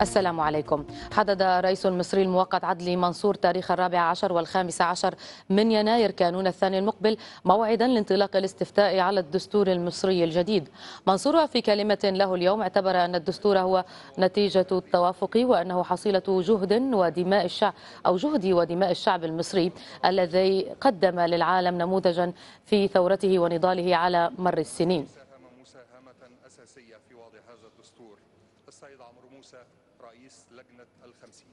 السلام عليكم. حدد الرئيس المصري المؤقت عدلي منصور تاريخ 14 و15 من يناير كانون الثاني المقبل موعدا لانطلاق الاستفتاء على الدستور المصري الجديد. منصور في كلمة له اليوم اعتبر أن الدستور هو نتيجة التوافق وأنه حصيلة جهد ودماء الشعب المصري الذي قدم للعالم نموذجا في ثورته ونضاله على مر السنين. مساهمة أساسية في وضع هذا الدستور السيد عمرو موسى رئيس لجنة ال50.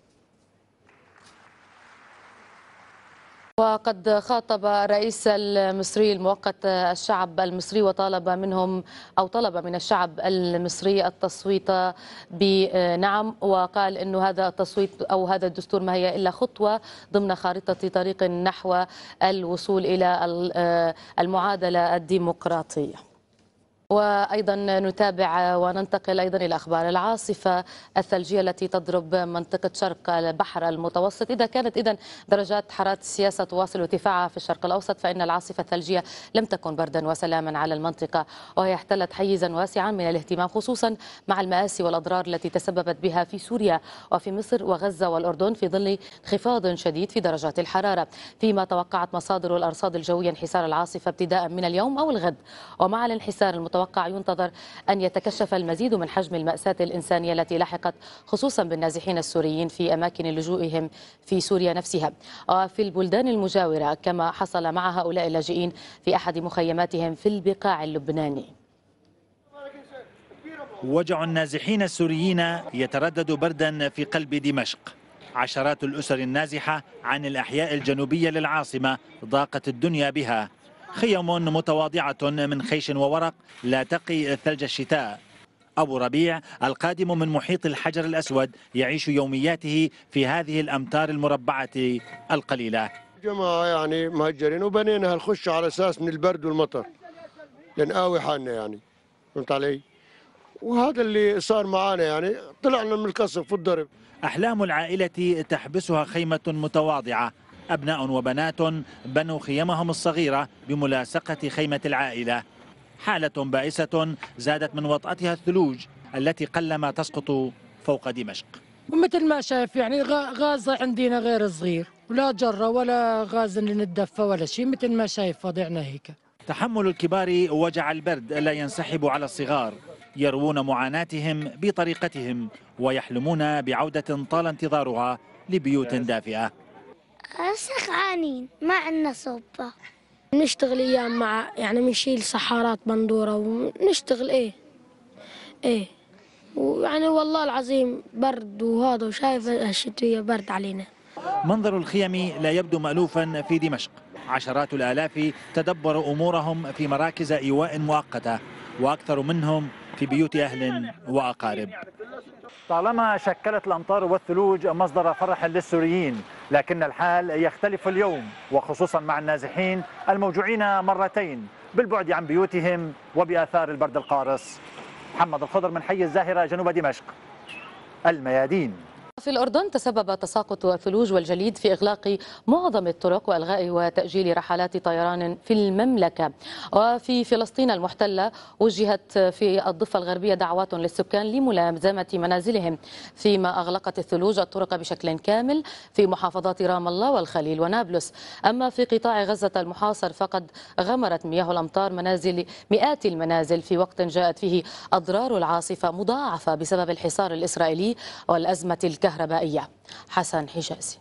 وقد خاطب الرئيس المصري المؤقت الشعب المصري وطالب من الشعب المصري التصويت بنعم، وقال أنه هذا التصويت أو هذا الدستور ما هي إلا خطوة ضمن خارطة طريق نحو الوصول إلى المعادلة الديمقراطية. وأيضا نتابع وننتقل أيضا إلى أخبار العاصفة الثلجية التي تضرب منطقة شرق البحر المتوسط. إذا كانت درجات حرارة السياسة تواصل ارتفاعها في الشرق الأوسط، فإن العاصفة الثلجية لم تكن بردا وسلاما على المنطقة، وهي احتلت حيزا واسعا من الاهتمام خصوصا مع المآسي والأضرار التي تسببت بها في سوريا وفي مصر وغزة والأردن في ظل انخفاض شديد في درجات الحرارة، فيما توقعت مصادر الأرصاد الجوية انحسار العاصفة ابتداء من اليوم أو الغد. ومع الانحسار المتوقع ينتظر أن يتكشف المزيد من حجم المأساة الإنسانية التي لحقت خصوصا بالنازحين السوريين في أماكن لجوئهم في سوريا نفسها وفي البلدان المجاورة، كما حصل مع هؤلاء اللاجئين في أحد مخيماتهم في البقاع اللبناني. وجع النازحين السوريين يتردد بردا في قلب دمشق. عشرات الأسر النازحة عن الأحياء الجنوبية للعاصمة ضاقت الدنيا بها. خيم متواضعة من خيش وورق لا تقي ثلج الشتاء. أبو ربيع القادم من محيط الحجر الأسود يعيش يومياته في هذه الأمتار المربعة القليلة. جماعة يعني مهجرين وبنينا هالخش على أساس من البرد والمطر لنقاوي حالنا، يعني فهمت علي؟ وهذا اللي صار معانا، يعني طلعنا من القصف والضرب. أحلام العائلة تحبسها خيمة متواضعة. أبناء وبنات بنوا خيمهم الصغيرة بملاصقة خيمة العائلة. حالة بائسة زادت من وطأتها الثلوج التي قلما تسقط فوق دمشق. ومثل ما شايف يعني غاز عندنا غير صغير، ولا جرة ولا غاز اللي نتدفى ولا شيء، مثل ما شايف وضعنا هيك. تحمل الكبار وجع البرد لا ينسحب على الصغار، يروون معاناتهم بطريقتهم ويحلمون بعودة طال انتظارها لبيوت دافئة. سخعانين ما عندنا صوبة، نشتغل ايام مع يعني بنشيل صحارات بندوره ونشتغل ايه ويعني والله العظيم برد وهذا، وشايف الشتويه برد علينا. منظر الخيم لا يبدو مألوفا في دمشق. عشرات الآلاف تدبروا أمورهم في مراكز إيواء مؤقتة، وأكثر منهم في بيوت أهل وأقارب. طالما شكلت الأمطار والثلوج مصدر فرح للسوريين، لكن الحال يختلف اليوم، وخصوصا مع النازحين الموجوعين مرتين بالبعد عن بيوتهم وبآثار البرد القارس. محمد الخضر من حي الزاهرة جنوب دمشق، الميادين. في الأردن تسبب تساقط الثلوج والجليد في إغلاق معظم الطرق وإلغاء وتأجيل رحلات طيران في المملكة. وفي فلسطين المحتلة وجهت في الضفة الغربية دعوات للسكان لملازمة منازلهم، فيما أغلقت الثلوج الطرق بشكل كامل في محافظات رام الله والخليل ونابلس. أما في قطاع غزة المحاصر فقد غمرت مياه الأمطار مئات المنازل في وقت جاءت فيه أضرار العاصفة مضاعفة بسبب الحصار الإسرائيلي والأزمة الكهربائية. حسن حجازي.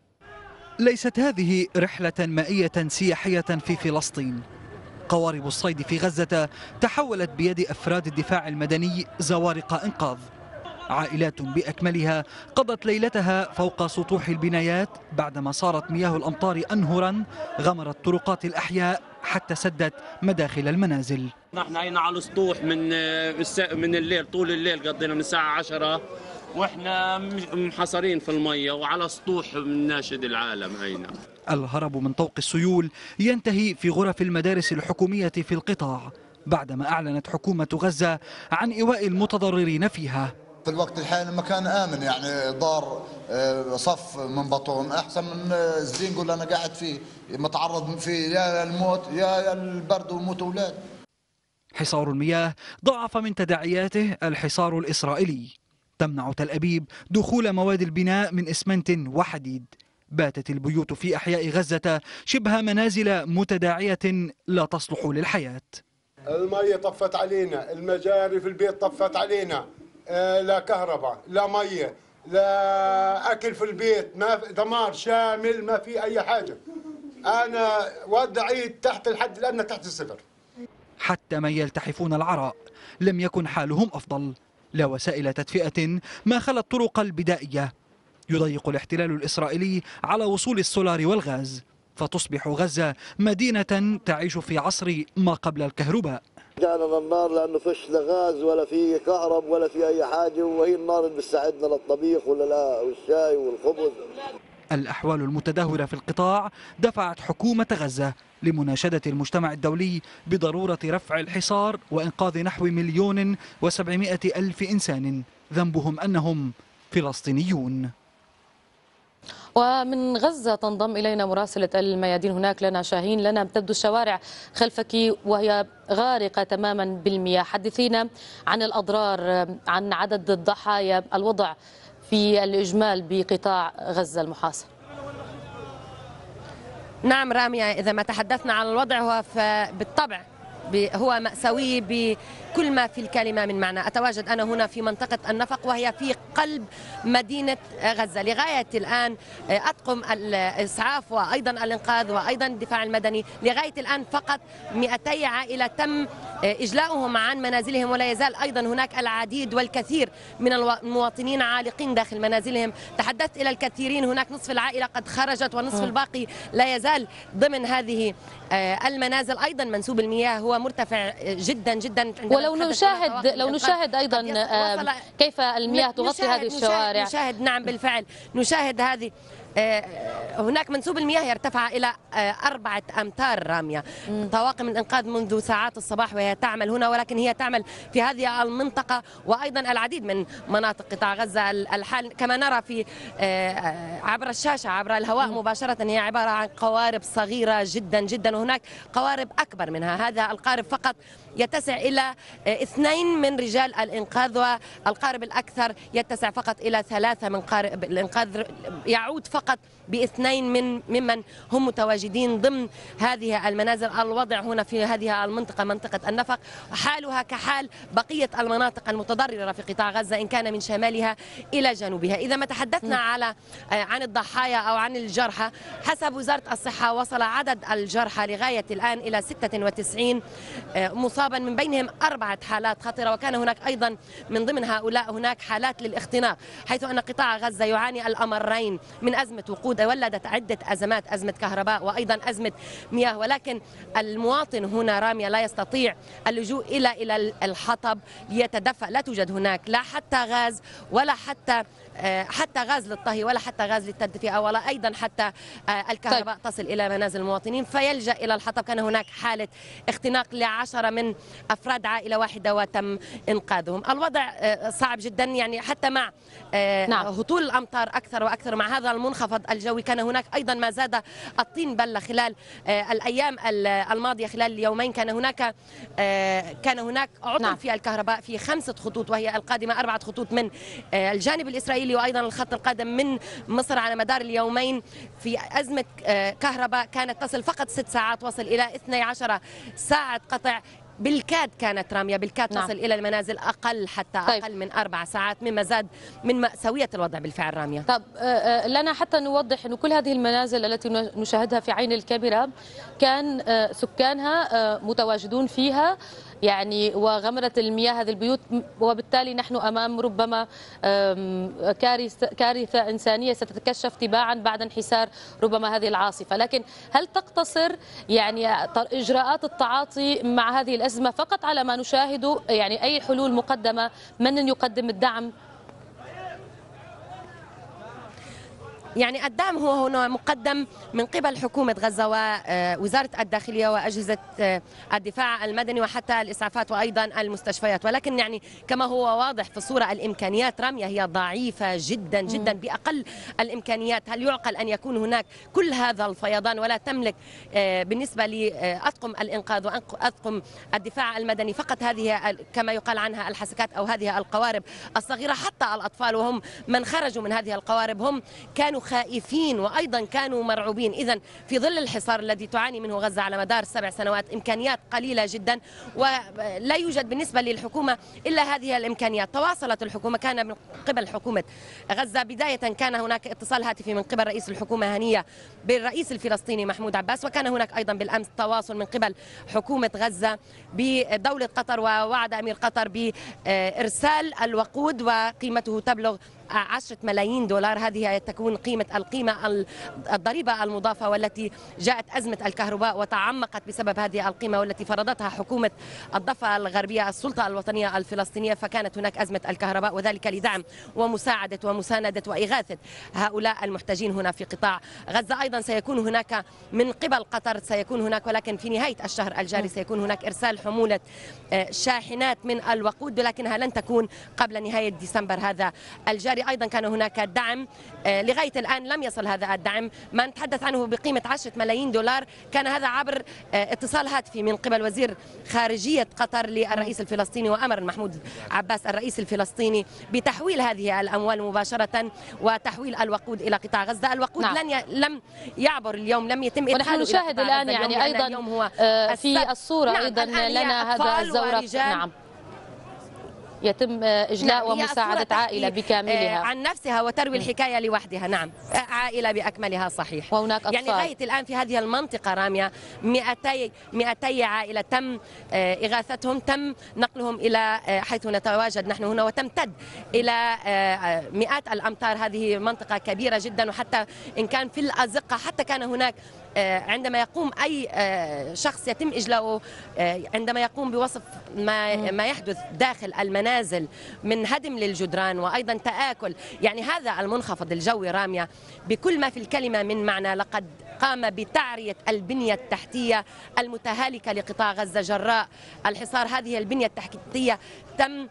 ليست هذه رحلة مائية سياحية في فلسطين. قوارب الصيد في غزة تحولت بيد أفراد الدفاع المدني زوارق إنقاذ. عائلات بأكملها قضت ليلتها فوق سطوح البنايات بعدما صارت مياه الأمطار أنهرا غمرت طرقات الأحياء حتى سدت مداخل المنازل. نحن هنا على السطوح من الليل، طول الليل قضينا من الساعة 10 واحنا محصرين في المية وعلى سطوح من ناشد العالم. هينا الهرب من طوق السيول ينتهي في غرف المدارس الحكومية في القطاع بعدما أعلنت حكومة غزة عن إيواء المتضررين فيها. في الوقت الحالي المكان آمن، يعني دار صف من بطون أحسن من الزنقو اللي أنا قاعد فيه متعرض فيه يا الموت يا البرد وموت أولاد. حصار المياه ضاعف من تداعياته الحصار الإسرائيلي. تمنع تل أبيب دخول مواد البناء من إسمنت وحديد. باتت البيوت في أحياء غزة شبه منازل متداعية لا تصلح للحياة. المية طفت علينا، المجاري في البيت طفت علينا، لا كهرباء لا مية لا أكل في البيت، ما دمار شامل، ما في أي حاجة. أنا وضعي تحت الحد الأدنى، تحت الصفر. حتى من يلتحفون العراء لم يكن حالهم أفضل. لا وسائل تدفئة ما خلا الطرق البدائية. يضيق الاحتلال الإسرائيلي على وصول السولار والغاز، فتصبح غزة مدينة تعيش في عصر ما قبل الكهرباء. جانا النار لأنه فيش لا غاز ولا في كهرب ولا في أي حاجة، وهي النار اللي بتساعدنا للطبيخ ولا لا والشاي والخبز. الأحوال المتدهورة في القطاع دفعت حكومة غزة لمناشدة المجتمع الدولي بضرورة رفع الحصار وإنقاذ نحو 1,700,000 إنسان ذنبهم أنهم فلسطينيون. ومن غزة تنضم إلينا مراسلة الميادين، هناك لنا شاهين. لنا تبدو الشوارع خلفك وهي غارقة تماما بالمياه. حدثينا عن الأضرار، عن عدد الضحايا، الوضع في الإجمال بقطاع غزة المحاصر. نعم رامية، إذا ما تحدثنا عن الوضع هو بالطبع هو مأساوي بكل ما في الكلمة من معنى. أتواجد أنا هنا في منطقة النفق وهي في قلب مدينة غزة. لغاية الآن أطقم الإسعاف وأيضا الإنقاذ وأيضا الدفاع المدني لغاية الآن فقط 200 عائلة تم إجلاؤهم عن منازلهم، ولا يزال أيضا هناك العديد والكثير من المواطنين عالقين داخل منازلهم. تحدثت إلى الكثيرين، هناك نصف العائلة قد خرجت ونصف الباقي لا يزال ضمن هذه المنازل. أيضا منسوب المياه هو مرتفع جدا جدا. ولو نشاهد أيضا كيف المياه تغطي هذه الشوارع. نشاهد نعم بالفعل، نشاهد هذه. هناك منسوب المياه يرتفع إلى 4 أمتار رامية. طواقم الإنقاذ منذ ساعات الصباح وهي تعمل هنا، ولكن هي تعمل في هذه المنطقة وأيضا العديد من مناطق قطاع غزة. الحال كما نرى في عبر الشاشة عبر الهواء مباشرة هي عبارة عن قوارب صغيرة جدا جدا، وهناك قوارب أكبر منها. هذا القارب فقط يتسع إلى 2 من رجال الإنقاذ، والقارب الأكثر يتسع فقط إلى 3 من قارب الإنقاذ، يعود فقط ب2 ممن هم متواجدين ضمن هذه المنازل. الوضع هنا في هذه المنطقة، منطقة النفق، حالها كحال بقية المناطق المتضررة في قطاع غزة إن كان من شمالها إلى جنوبها. إذا ما تحدثنا عن الضحايا أو عن الجرحى، حسب وزارة الصحة وصل عدد الجرحى لغاية الآن إلى 96 مصابا، من بينهم 4 حالات خطرة، وكان هناك أيضا من ضمن هؤلاء هناك حالات للاختناق، حيث أن قطاع غزة يعاني الأمرين من أزمة وقود ولدت عدة أزمات، أزمة كهرباء وأيضا أزمة مياه. ولكن المواطن هنا رامية لا يستطيع اللجوء إلى الحطب ليتدفأ. لا توجد هناك لا حتى غاز ولا حتى غاز للطهي ولا حتى غاز للتدفئة ولا أيضا حتى الكهرباء تصل إلى منازل المواطنين، فيلجأ إلى الحطب. كان هناك حالة اختناق ل10 من أفراد عائلة واحدة وتم إنقاذهم. الوضع صعب جدا، يعني حتى مع هطول الأمطار أكثر وأكثر، مع هذا المنخفض الجوي كان هناك أيضا ما زاد الطين بلة خلال الأيام الماضية. خلال اليومين كان هناك عطل في الكهرباء في 5 خطوط، وهي القادمة 4 خطوط من الجانب الإسرائيلي وأيضا الخط القادم من مصر. على مدار اليومين في أزمة كهرباء كانت تصل فقط 6 ساعات، وصل إلى 12 ساعة قطع بالكاد. كانت رامية بالكاد تصل إلى المنازل أقل، حتى أقل من 4 ساعات، مما زاد من مأساوية الوضع بالفعل رامية. طب لنا حتى نوضح أن كل هذه المنازل التي نشاهدها في عين الكاميرا كان سكانها متواجدون فيها، يعني وغمرت المياه هذه البيوت، وبالتالي نحن أمام ربما كارثة إنسانية ستتكشف تباعا بعد انحسار ربما هذه العاصفة. لكن هل تقتصر يعني إجراءات التعاطي مع هذه الأزمة فقط على ما نشاهده؟ يعني أي حلول مقدمة؟ من يقدم الدعم؟ يعني الدعم هو هنا مقدم من قبل حكومة غزة ووزارة الداخلية وأجهزة الدفاع المدني وحتى الإسعافات وأيضا المستشفيات، ولكن يعني كما هو واضح في الصورة الإمكانيات رامية هي ضعيفة جدا جدا. بأقل الإمكانيات هل يعقل أن يكون هناك كل هذا الفيضان ولا تملك بالنسبة لأطقم الإنقاذ وأطقم الدفاع المدني فقط هذه كما يقال عنها الحسكات أو هذه القوارب الصغيرة؟ حتى الأطفال وهم من خرجوا من هذه القوارب هم كانوا خائفين وأيضا كانوا مرعوبين. إذن في ظل الحصار الذي تعاني منه غزة على مدار 7 سنوات إمكانيات قليلة جدا ولا يوجد بالنسبة للحكومة إلا هذه الإمكانيات. تواصلت الحكومة، كان من قبل حكومة غزة بداية كان هناك اتصال هاتفي من قبل رئيس الحكومة هنية بالرئيس الفلسطيني محمود عباس، وكان هناك أيضا بالأمس تواصل من قبل حكومة غزة بدولة قطر، ووعد أمير قطر بإرسال الوقود وقيمته تبلغ 10 ملايين دولار. هذه تكون القيمة الضريبة المضافة والتي جاءت أزمة الكهرباء وتعمقت بسبب هذه القيمة والتي فرضتها حكومة الضفة الغربية السلطة الوطنية الفلسطينية، فكانت هناك أزمة الكهرباء وذلك لدعم ومساعدة ومساندة وإغاثة هؤلاء المحتاجين هنا في قطاع غزة. أيضا سيكون هناك من قبل قطر سيكون هناك، ولكن في نهاية الشهر الجاري سيكون هناك إرسال حمولة شاحنات من الوقود، ولكنها لن تكون قبل نهاية ديسمبر هذا الجاري. أيضا كان هناك دعم لغاية الآن لم يصل هذا الدعم، ما نتحدث عنه بقيمة 10 ملايين دولار، كان هذا عبر اتصال هاتفي من قبل وزير خارجية قطر للرئيس الفلسطيني، وأمر محمود عباس الرئيس الفلسطيني بتحويل هذه الأموال مباشرة وتحويل الوقود إلى قطاع غزة. الوقود لم يعبر اليوم، لم يتم إدخاله. ونحن نشاهد الآن يعني أيضا هو في الصورة أيضا لنا هذا الزورق. نعم، يتم إجلاء ومساعدة عائلة بكاملها عن نفسها وتروي الحكاية لوحدها. نعم، عائلة بأكملها صحيح. وهناك أطفال. يعني غاية الآن في هذه المنطقة رامية 200 عائلة تم إغاثتهم، تم نقلهم إلى حيث نتواجد نحن هنا، وتمتد إلى مئات الأمتار. هذه منطقة كبيرة جدا، وحتى إن كان في الأزقة حتى كان هناك عندما يقوم أي شخص يتم إجلاؤه عندما يقوم بوصف ما يحدث داخل المنازل من هدم للجدران وأيضا تآكل، يعني هذا المنخفض الجوي رامية بكل ما في الكلمة من معنى لقد قام بتعرية البنية التحتية المتهالكة لقطاع غزة جراء الحصار. هذه البنية التحتية تم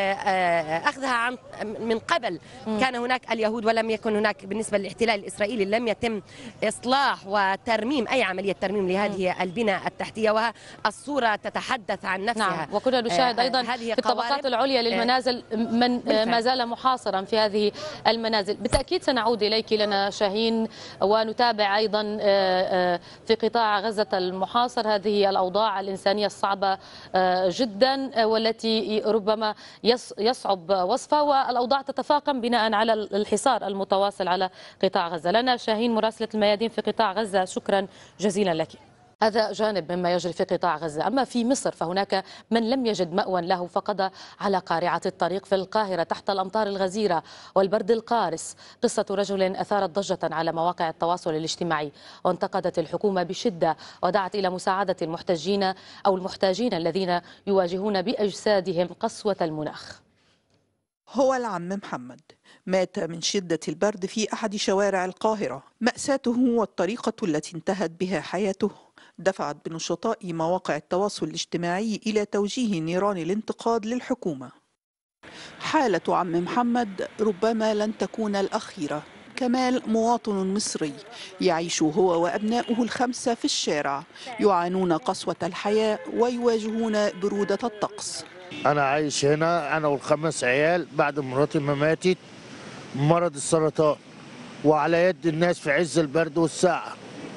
أخذها من قبل. كان هناك اليهود ولم يكن هناك بالنسبة للاحتلال الإسرائيلي، لم يتم إصلاح وترميم أي عملية ترميم لهذه البنى التحتية، والصورة تتحدث عن نفسها. نعم، وكنا نشاهد أيضا في الطبقات العليا للمنازل من ما زال محاصرا في هذه المنازل. بالتأكيد سنعود إليك لنا شاهين ونتابع أيضا في قطاع غزة المحاصر هذه الأوضاع الإنسانية الصعبة جدا والتي ربما يصعب وصفها، والأوضاع تتفاقم بناء على الحصار المتواصل على قطاع غزة. لنا شاهين مراسلة الميادين في قطاع غزة، شكرا جزيلا لك. هذا جانب مما يجري في قطاع غزة. أما في مصر فهناك من لم يجد مأوى له فقضى على قارعة الطريق في القاهرة تحت الأمطار الغزيرة والبرد القارس. قصة رجل أثارت ضجة على مواقع التواصل الاجتماعي، وانتقدت الحكومة بشدة ودعت إلى مساعدة المحتاجين أو المحتاجين الذين يواجهون بأجسادهم قسوة المناخ. هو العم محمد، مات من شدة البرد في أحد شوارع القاهرة. مأساته والطريقة التي انتهت بها حياته دفعت بنشطاء مواقع التواصل الاجتماعي إلى توجيه نيران الانتقاد للحكومة. حالة عم محمد ربما لن تكون الأخيرة. كمال مواطن مصري يعيش هو وأبناؤه ال5 في الشارع، يعانون قسوة الحياة ويواجهون برودة الطقس. أنا عايش هنا أنا وال5 عيال بعد مراتي ما ماتت مرض السرطان، وعلى يد الناس في عز البرد والساعة،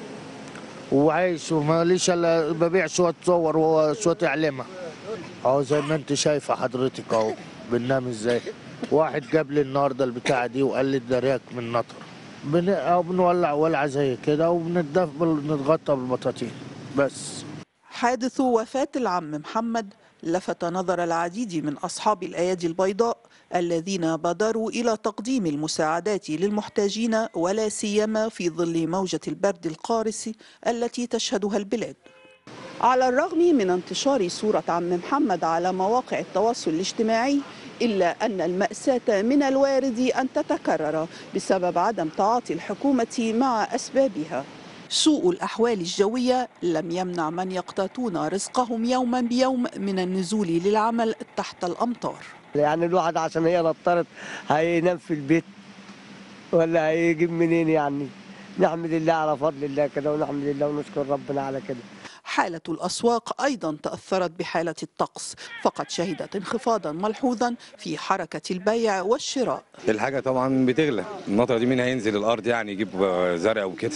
وعايش وماليش الا ببيع شويه صور وشويه اعلمه اهو زي ما انت شايفه حضرتك اهو. بننام ازاي؟ واحد جاب لي النهارده البتاعه دي وقال لي ده رياك من نطر. بنولع ولعه زي كده وبنتغطى بالبطاطين بس. حادث وفاة العم محمد لفت نظر العديد من أصحاب الأيادي البيضاء الذين بادروا إلى تقديم المساعدات للمحتاجين، ولا سيما في ظل موجة البرد القارس التي تشهدها البلاد. على الرغم من انتشار صورة عم محمد على مواقع التواصل الاجتماعي، إلا أن المأساة من الوارد أن تتكرر بسبب عدم تعاطي الحكومة مع أسبابها. سوء الأحوال الجوية لم يمنع من يقتاتون رزقهم يوما بيوم من النزول للعمل تحت الأمطار. يعني الواحد عشان هي نطرت هينام في البيت ولا هيجيب منين؟ يعني نحمد الله على فضل الله كده، ونحمد الله ونشكر ربنا على كده. حالة الأسواق أيضا تأثرت بحالة الطقس، فقد شهدت انخفاضا ملحوظا في حركة البيع والشراء. الحاجة طبعا بتغلى، المطر دي مين هينزل الأرض يعني يجيب زرع وكده،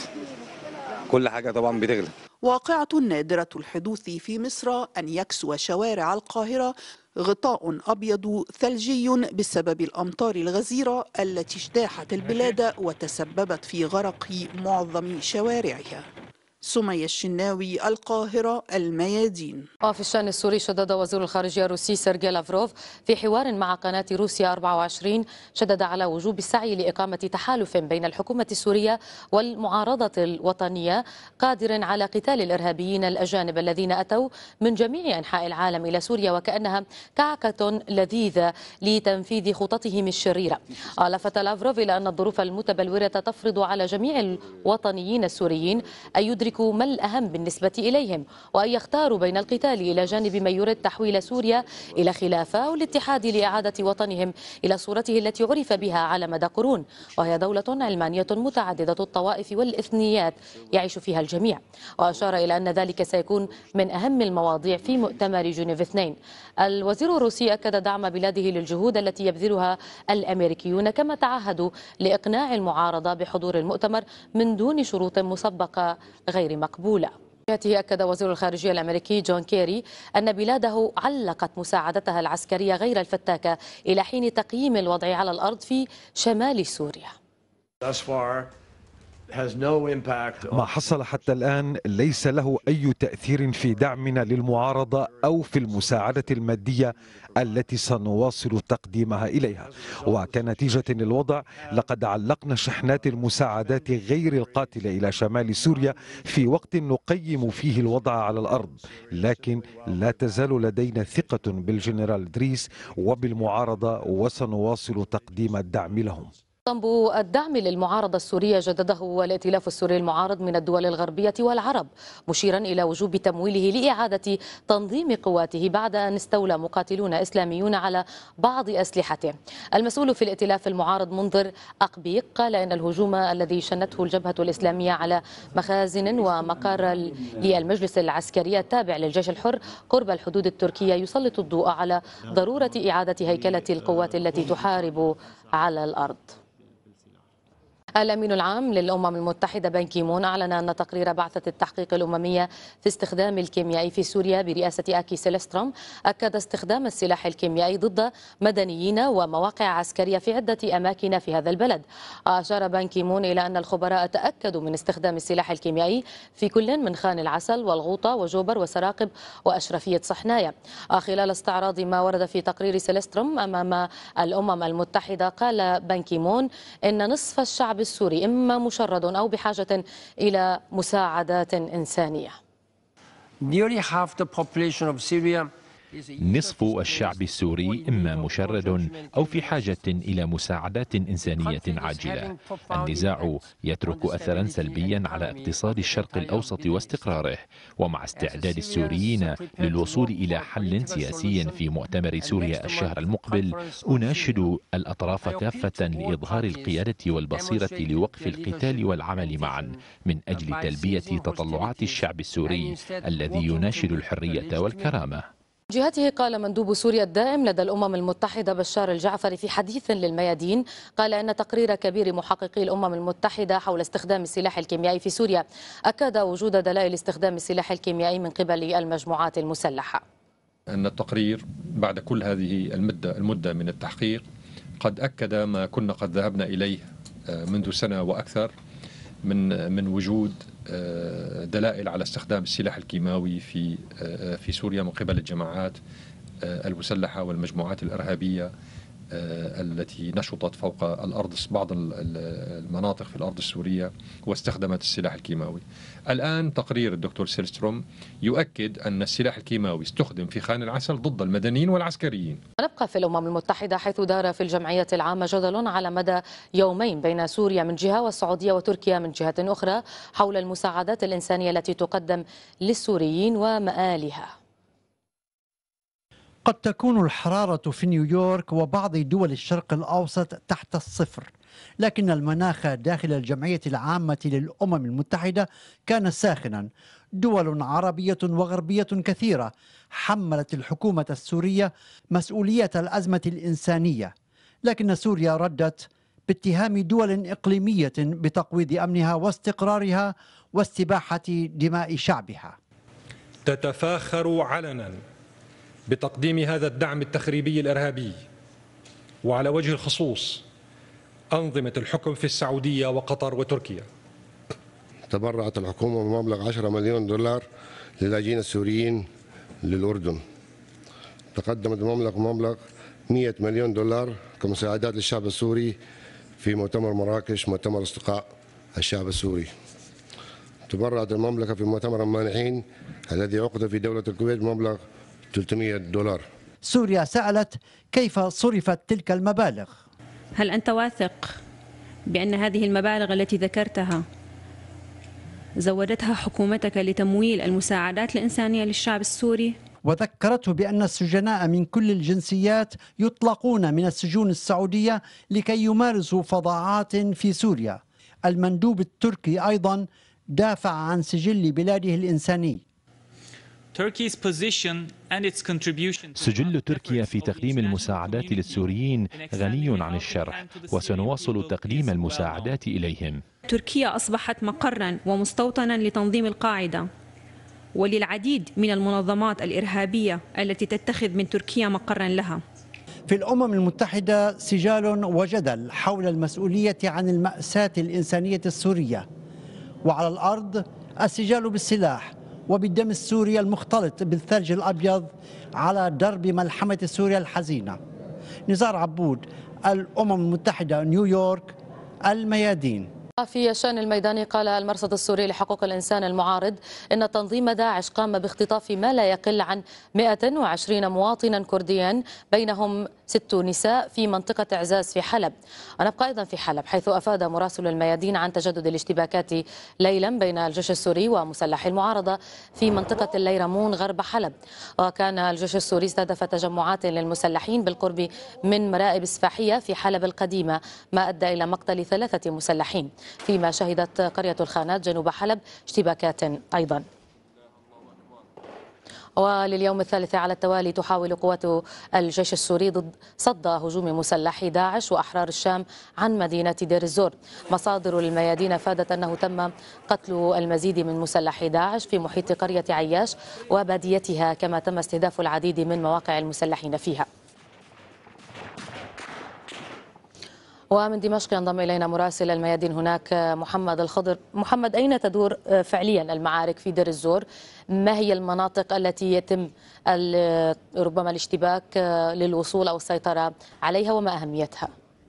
كل حاجة طبعا بتغلى. واقعة نادرة الحدوث في مصر أن يكسو شوارع القاهرة غطاء أبيض ثلجي بسبب الأمطار الغزيرة التي اجتاحت البلاد وتسببت في غرق معظم شوارعها. سمية الشناوي، القاهرة، الميادين. وفي الشأن السوري شدد وزير الخارجية الروسي سيرجي لافروف في حوار مع قناة روسيا 24 شدد على وجوب السعي لإقامة تحالف بين الحكومة السورية والمعارضة الوطنية قادر على قتال الإرهابيين الأجانب الذين أتوا من جميع أنحاء العالم إلى سوريا وكأنها كعكة لذيذة لتنفيذ خططهم الشريرة. لفت لافروف إلى أن الظروف المتبلورة تفرض على جميع الوطنيين السوريين أن يدركوا ما الأهم بالنسبة إليهم وأن يختاروا بين القتال إلى جانب من يريد تحويل سوريا إلى خلافة والاتحاد لإعادة وطنهم إلى صورته التي عرف بها على مدى قرون، وهي دولة علمانية متعددة الطوائف والإثنيات يعيش فيها الجميع. وأشار إلى أن ذلك سيكون من أهم المواضيع في مؤتمر جنيف 2. الوزير الروسي أكد دعم بلاده للجهود التي يبذلها الأمريكيون، كما تعهدوا لإقناع المعارضة بحضور المؤتمر من دون شروط مسبقة غير مقبولة. أكد وزير الخارجية الأمريكي جون كيري أن بلاده علقت مساعدتها العسكرية غير الفتاكة إلى حين تقييم الوضع على الأرض في شمال سوريا. ما حصل حتى الآن ليس له أي تأثير في دعمنا للمعارضة أو في المساعدة المادية التي سنواصل تقديمها إليها، وكنتيجة للوضع لقد علقنا شحنات المساعدات غير القاتلة إلى شمال سوريا في وقت نقيم فيه الوضع على الأرض، لكن لا تزال لدينا ثقة بالجنرال دريس وبالمعارضة وسنواصل تقديم الدعم لهم. طلب الدعم للمعارضة السورية جدده الائتلاف السوري المعارض من الدول الغربية والعرب، مشيرا إلى وجوب تمويله لإعادة تنظيم قواته بعد أن استولى مقاتلون إسلاميون على بعض أسلحته. المسؤول في الائتلاف المعارض منذر أقبيق قال إن الهجوم الذي شنته الجبهة الإسلامية على مخازن ومقر للمجلس العسكري التابع للجيش الحر قرب الحدود التركية يسلط الضوء على ضرورة إعادة هيكلة القوات التي تحارب على الأرض. الأمين العام للأمم المتحدة بان كيمون أعلن أن تقرير بعثة التحقيق الأممية في استخدام الكيميائي في سوريا برئاسة أكي سيلستروم أكد استخدام السلاح الكيميائي ضد مدنيين ومواقع عسكرية في عدة أماكن في هذا البلد. أشار بان كيمون إلى أن الخبراء تأكدوا من استخدام السلاح الكيميائي في كل من خان العسل والغوطة وجوبر وسراقب وأشرفية صحنايا. خلال استعراض ما ورد في تقرير سيلستروم أمام الأمم المتحدة قال بان كيمون إن نصف الشعب السوري إما مشرد أو بحاجة إلى مساعدات إنسانية. نصف الشعب السوري إما مشرد أو في حاجة إلى مساعدات إنسانية عاجلة. النزاع يترك أثرا سلبيا على اقتصاد الشرق الأوسط واستقراره، ومع استعداد السوريين للوصول إلى حل سياسي في مؤتمر سوريا الشهر المقبل، أناشد الأطراف كافة لإظهار القيادة والبصيرة لوقف القتال والعمل معا من أجل تلبية تطلعات الشعب السوري الذي يناشد الحرية والكرامة. جهته قال مندوب سوريا الدائم لدى الأمم المتحدة بشار الجعفري في حديث للميادين قال أن تقرير كبير محققي الأمم المتحدة حول استخدام السلاح الكيميائي في سوريا أكد وجود دلائل استخدام السلاح الكيميائي من قبل المجموعات المسلحة. أن التقرير بعد كل هذه المدة من التحقيق قد أكد ما كنا قد ذهبنا إليه منذ سنة وأكثر من وجود دلائل على استخدام السلاح الكيماوي في سوريا من قبل الجماعات المسلحة والمجموعات الإرهابية التي نشطت فوق الأرض بعض المناطق في الأرض السورية واستخدمت السلاح الكيماوي. الآن تقرير الدكتور سيلستروم يؤكد أن السلاح الكيماوي استخدم في خان العسل ضد المدنيين والعسكريين. نبقى في الأمم المتحدة حيث دار في الجمعية العامة جدل على مدى يومين بين سوريا من جهة والسعودية وتركيا من جهة أخرى حول المساعدات الإنسانية التي تقدم للسوريين ومآلها. قد تكون الحرارة في نيويورك وبعض دول الشرق الأوسط تحت الصفر، لكن المناخ داخل الجمعية العامة للأمم المتحدة كان ساخنا. دول عربية وغربية كثيرة حملت الحكومة السورية مسؤولية الأزمة الإنسانية، لكن سوريا ردت باتهام دول إقليمية بتقويض أمنها واستقرارها واستباحة دماء شعبها. تتفاخر علنا بتقديم هذا الدعم التخريبي الإرهابي، وعلى وجه الخصوص أنظمة الحكم في السعودية وقطر وتركيا. تبرعت الحكومة بمبلغ 10 مليون دولار للاجئين السوريين للأردن. تقدمت بمبلغ 100 مليون دولار كمساعدات للشعب السوري في مؤتمر مراكش، مؤتمر استقاء الشعب السوري. تبرعت المملكة في مؤتمر المانحين الذي عقد في دولة الكويت بمبلغ 300 دولار. سوريا سألت كيف صرفت تلك المبالغ؟ هل أنت واثق بأن هذه المبالغ التي ذكرتها زودتها حكومتك لتمويل المساعدات الإنسانية للشعب السوري؟ وذكرته بأن السجناء من كل الجنسيات يطلقون من السجون السعودية لكي يمارسوا فظاعات في سوريا. المندوب التركي أيضا دافع عن سجل بلاده الإنساني. سجل تركيا في تقديم المساعدات للسوريين غني عن الشرح، وسنواصل تقديم المساعدات إليهم. تركيا أصبحت مقرا ومستوطنا لتنظيم القاعدة وللعديد من المنظمات الإرهابية التي تتخذ من تركيا مقرا لها. في الأمم المتحدة سجال وجدل حول المسؤولية عن المأساة الإنسانية السورية، وعلى الأرض السجال بالسلاح وبالدم السوري المختلط بالثلج الأبيض على درب ملحمة سوريا الحزينة. نزار عبود، الأمم المتحدة، نيويورك، الميادين. في الشأن الميداني قال المرصد السوري لحقوق الإنسان المعارض إن تنظيم داعش قام باختطاف ما لا يقل عن 120 مواطنا كرديا بينهم 6 نساء في منطقة عزاز في حلب. ونبقى أيضا في حلب حيث أفاد مراسل الميادين عن تجدد الاشتباكات ليلا بين الجيش السوري ومسلحي المعارضة في منطقة الليرمون غرب حلب. وكان الجيش السوري استهدف تجمعات للمسلحين بالقرب من مرائب سفاحية في حلب القديمة، ما أدى إلى مقتل 3 مسلحين، فيما شهدت قرية الخانات جنوب حلب اشتباكات أيضا. ولليوم الثالث على التوالي تحاول قوات الجيش السوري صد هجوم مسلحي داعش وأحرار الشام عن مدينة دير الزور. مصادر الميادين أفادت أنه تم قتل المزيد من مسلحي داعش في محيط قرية عياش وباديتها، كما تم استهداف العديد من مواقع المسلحين فيها. ومن دمشق ينضم إلينا مراسل الميادين هناك محمد الخضر. محمد، أين تدور فعليا المعارك في دير الزور؟ ما هي المناطق التي يتم ربما الاشتباك للوصول أو السيطرة عليها وما أهميتها؟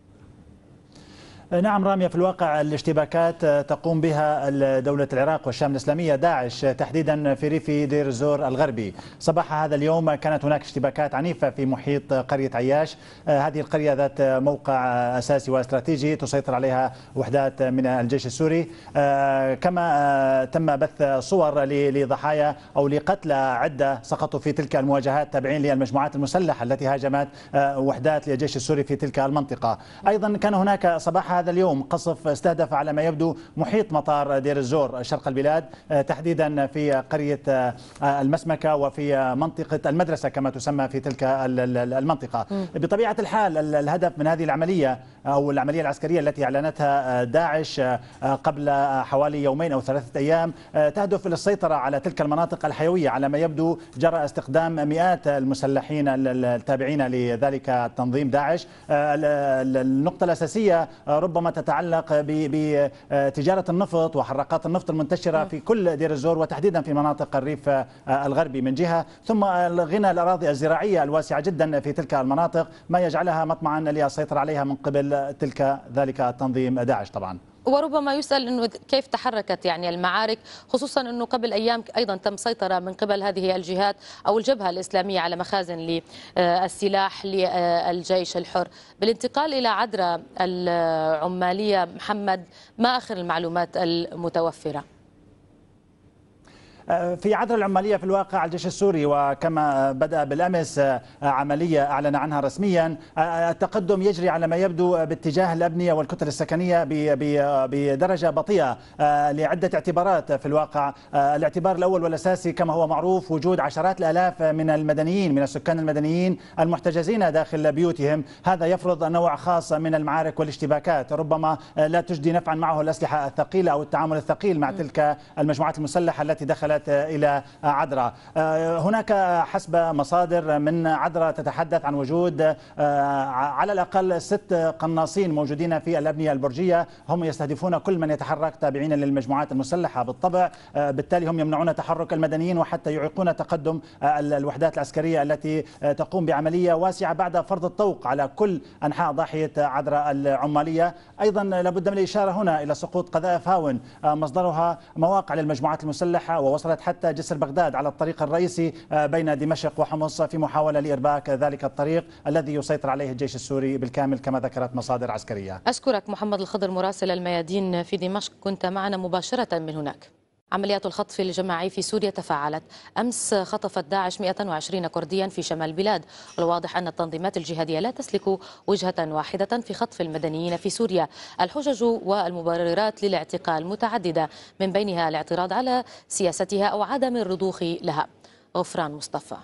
نعم رامية، في الواقع الاشتباكات تقوم بها دولة العراق والشام الإسلامية، داعش تحديدا في ريف دير الزور الغربي. صباح هذا اليوم كانت هناك اشتباكات عنيفة في محيط قرية عياش. هذه القرية ذات موقع أساسي واستراتيجي تسيطر عليها وحدات من الجيش السوري. كما تم بث صور لضحايا أو لقتلى عدة سقطوا في تلك المواجهات تابعين للمجموعات المسلحة التي هاجمت وحدات للجيش السوري في تلك المنطقة. أيضا كان هناك صباح هذا اليوم قصف استهدف على ما يبدو محيط مطار دير الزور شرق البلاد، تحديدا في قرية المسمكة وفي منطقة المدرسة كما تسمى في تلك المنطقة. بطبيعة الحال الهدف من هذه العملية أو العملية العسكرية التي أعلنتها داعش قبل حوالي يومين أو 3 أيام تهدف للسيطرة على تلك المناطق الحيوية. على ما يبدو جرى استخدام مئات المسلحين التابعين لذلك التنظيم داعش. النقطة الأساسية ربما تتعلق بتجارة النفط وحراقات النفط المنتشرة في كل دير الزور وتحديدا في مناطق الريف الغربي من جهة، ثم غنى الأراضي الزراعية الواسعة جدا في تلك المناطق ما يجعلها مطمعا للسيطرة عليها من قبل ذلك التنظيم داعش طبعا. وربما يسأل أنه كيف تحركت يعني المعارك، خصوصا أنه قبل أيام أيضا تم سيطرة من قبل هذه الجهات أو الجبهة الإسلامية على مخازن للسلاح للجيش الحر. بالانتقال إلى عدرا العمالية محمد، ما آخر المعلومات المتوفرة؟ في عدرا العمالية في الواقع الجيش السوري وكما بدأ بالأمس عملية أعلن عنها رسميا، التقدم يجري على ما يبدو باتجاه الأبنية والكتل السكنية بدرجة بطيئة لعدة اعتبارات في الواقع. الاعتبار الأول والأساسي كما هو معروف وجود عشرات الآلاف من المدنيين من السكان المدنيين المحتجزين داخل بيوتهم، هذا يفرض نوع خاص من المعارك والاشتباكات ربما لا تجدي نفعا معه الأسلحة الثقيلة أو التعامل الثقيل مع تلك المجموعات المسلحة التي دخلت إلى عدرا. هناك حسب مصادر من عدرا تتحدث عن وجود على الأقل 6 قناصين موجودين في الأبنية البرجية، هم يستهدفون كل من يتحرك تابعين للمجموعات المسلحة بالطبع، بالتالي هم يمنعون تحرك المدنيين وحتى يعيقون تقدم الوحدات العسكرية التي تقوم بعملية واسعة بعد فرض الطوق على كل أنحاء ضاحية عدرا العمالية. أيضا لابد من الإشارة هنا إلى سقوط قذائف هاون مصدرها مواقع للمجموعات المسلحة ووصلت حتى جسر بغداد على الطريق الرئيسي بين دمشق وحمص في محاولة لإرباك ذلك الطريق الذي يسيطر عليه الجيش السوري بالكامل كما ذكرت مصادر عسكرية. أشكرك محمد الخضر مراسل الميادين في دمشق، كنت معنا مباشرة من هناك. عمليات الخطف الجماعي في سوريا تفاعلت. أمس خطفت داعش 120 كرديا في شمال البلاد، والواضح أن التنظيمات الجهادية لا تسلك وجهة واحدة في خطف المدنيين في سوريا. الحجج والمبررات للاعتقال متعددة، من بينها الاعتراض على سياستها أو عدم الرضوخ لها. غفران مصطفى.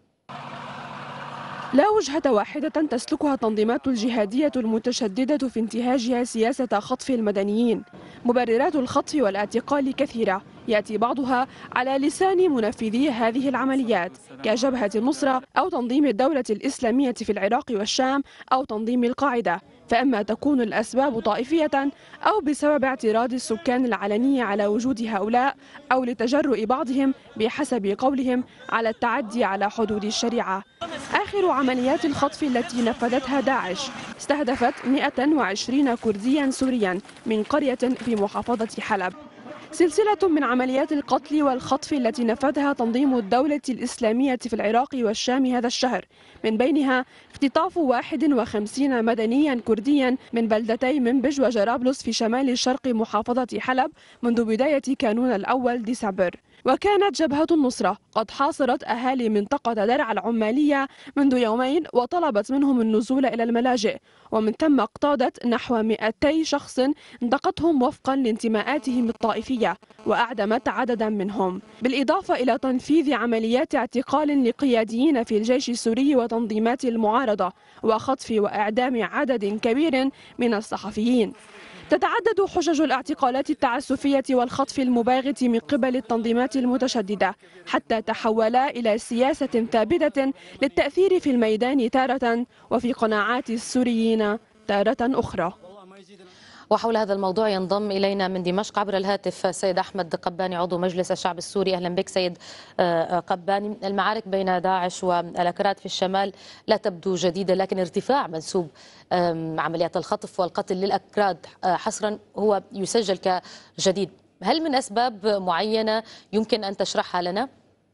لا وجهة واحدة تسلكها التنظيمات الجهادية المتشددة في انتهاجها سياسة خطف المدنيين. مبررات الخطف والاعتقال كثيرة، يأتي بعضها على لسان منفذي هذه العمليات كجبهة النصرة أو تنظيم الدولة الإسلامية في العراق والشام أو تنظيم القاعدة، فأما تكون الأسباب طائفية أو بسبب اعتراض السكان العلني على وجود هؤلاء أو لتجرؤ بعضهم بحسب قولهم على التعدي على حدود الشريعة. آخر عمليات الخطف التي نفذتها داعش استهدفت 120 كرديا سوريا من قرية في محافظة حلب. سلسلة من عمليات القتل والخطف التي نفذها تنظيم الدولة الإسلامية في العراق والشام هذا الشهر، من بينها اختطاف 51 مدنيا كرديا من بلدتي منبج وجرابلس في شمال شرق محافظة حلب منذ بداية كانون الأول ديسمبر. وكانت جبهة النصرة قد حاصرت أهالي منطقة درع العمالية منذ يومين وطلبت منهم النزول إلى الملاجئ، ومن ثم اقتادت نحو 200 شخص انتقتهم وفقا لانتماءاتهم الطائفية وأعدمت عددا منهم، بالإضافة إلى تنفيذ عمليات اعتقال لقياديين في الجيش السوري وتنظيمات المعارضة وخطف وإعدام عدد كبير من الصحفيين. تتعدد حجج الاعتقالات التعسفية والخطف المباغت من قبل التنظيمات المتشددة، حتى تحولا إلى سياسة ثابتة للتأثير في الميدان تارة وفي قناعات السوريين تارة أخرى. وحول هذا الموضوع ينضم إلينا من دمشق عبر الهاتف السيد أحمد قباني عضو مجلس الشعب السوري. أهلا بك سيد قباني. المعارك بين داعش والأكراد في الشمال لا تبدو جديدة، لكن ارتفاع منسوب عمليات الخطف والقتل للأكراد حصرا هو يسجل كجديد. هل من أسباب معينة يمكن أن تشرحها لنا؟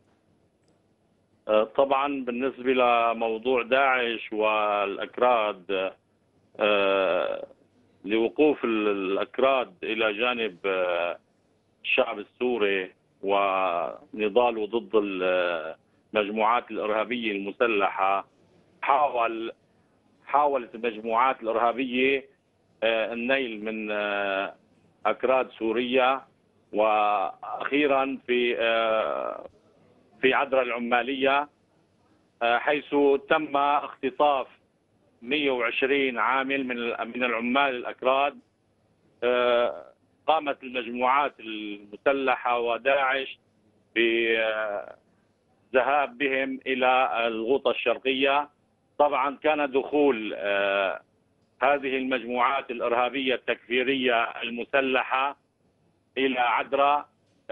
طبعا بالنسبة لموضوع داعش والأكراد، لوقوف الأكراد إلى جانب الشعب السوري ونضاله ضد المجموعات الإرهابية المسلحة، حاولت المجموعات الإرهابية النيل من أكراد سوريا، وأخيرا في عدرا العمالية حيث تم اختطاف 120 عامل من العمال الأكراد. قامت المجموعات المسلحة وداعش بذهاب بهم إلى الغوطة الشرقية. طبعا كان دخول هذه المجموعات الإرهابية التكفيرية المسلحة إلى عدرا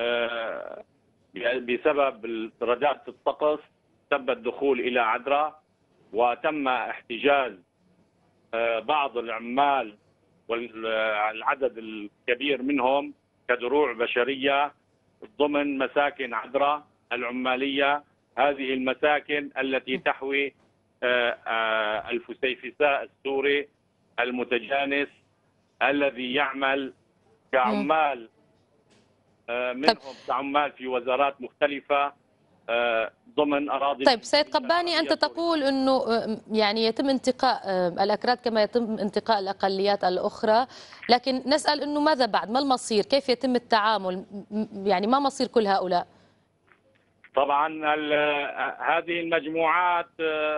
بسبب درجات الطقس. تم الدخول إلى عدرا وتم احتجاز بعض العمال والعدد الكبير منهم كدروع بشرية ضمن مساكن عدرا العمالية. هذه المساكن التي تحوي الفسيفساء السوري المتجانس الذي يعمل كعمال منهم كعمال في وزارات مختلفة ضمن أراضي. طيب سيد قباني، أنت تقول أنه يعني يتم انتقاء الأكراد كما يتم انتقاء الأقليات الأخرى، لكن نسأل أنه ماذا بعد؟ ما المصير؟ كيف يتم التعامل؟ يعني ما مصير كل هؤلاء؟ طبعا هذه المجموعات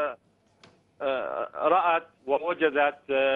رأت ووجدت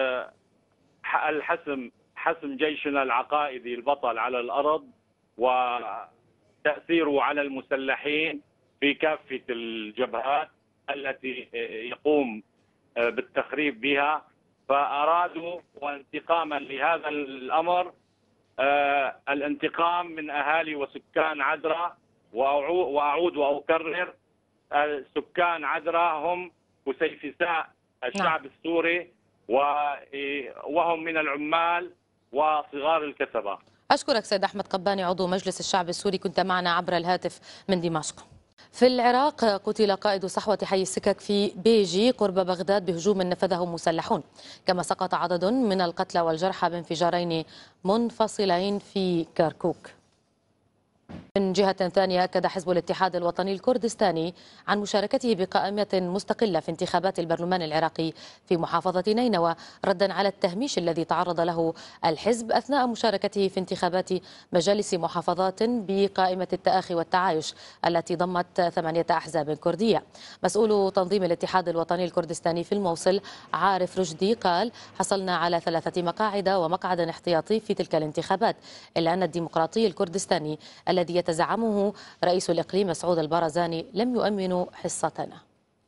حسم جيشنا العقائدي البطل على الأرض وتأثيره على المسلحين في كافة الجبهات التي يقوم بالتخريب بها، فأرادوا وانتقاما لهذا الأمر الانتقام من أهالي وسكان عدرا. وأعود وأكرر، سكان عدرا هم فسيفساء الشعب السوري وهم من العمال وصغار الكسبة. أشكرك سيد أحمد قباني عضو مجلس الشعب السوري، كنت معنا عبر الهاتف من دمشق. في العراق قتل قائد صحوة حي السكك في بيجي قرب بغداد بهجوم نفذه مسلحون، كما سقط عدد من القتلى والجرحى بانفجارين منفصلين في كركوك. من جهة ثانية أكد حزب الاتحاد الوطني الكردستاني عن مشاركته بقائمة مستقلة في انتخابات البرلمان العراقي في محافظة نينوى، ردا على التهميش الذي تعرض له الحزب أثناء مشاركته في انتخابات مجالس محافظات بقائمة التآخي والتعايش التي ضمت 8 أحزاب كردية. مسؤول تنظيم الاتحاد الوطني الكردستاني في الموصل عارف رشدي قال: حصلنا على 3 مقاعد ومقعد احتياطي في تلك الانتخابات، إلا أن الديمقراطي الكردستاني الذي يتزعمه رئيس الإقليم مسعود البرزاني لم يؤمنوا حصتنا.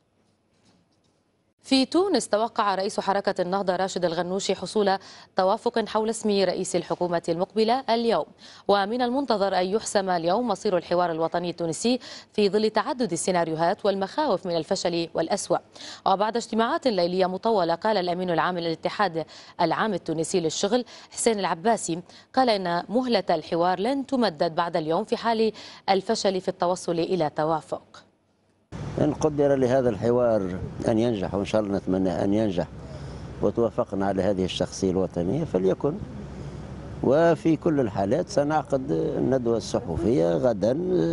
في تونس توقع رئيس حركة النهضة راشد الغنوشي حصول توافق حول اسم رئيس الحكومة المقبلة اليوم، ومن المنتظر أن يحسم اليوم مصير الحوار الوطني التونسي في ظل تعدد السيناريوهات والمخاوف من الفشل والأسوأ. وبعد اجتماعات ليلية مطولة، قال الأمين العام للاتحاد العام التونسي للشغل حسين العباسي قال إن مهلة الحوار لن تمدد بعد اليوم في حال الفشل في التوصل إلى توافق. إن قدر لهذا الحوار أن ينجح، وإن شاء الله نتمنى أن ينجح، وتوافقنا على هذه الشخصية الوطنية فليكن. وفي كل الحالات سنعقد الندوة الصحفية غدا،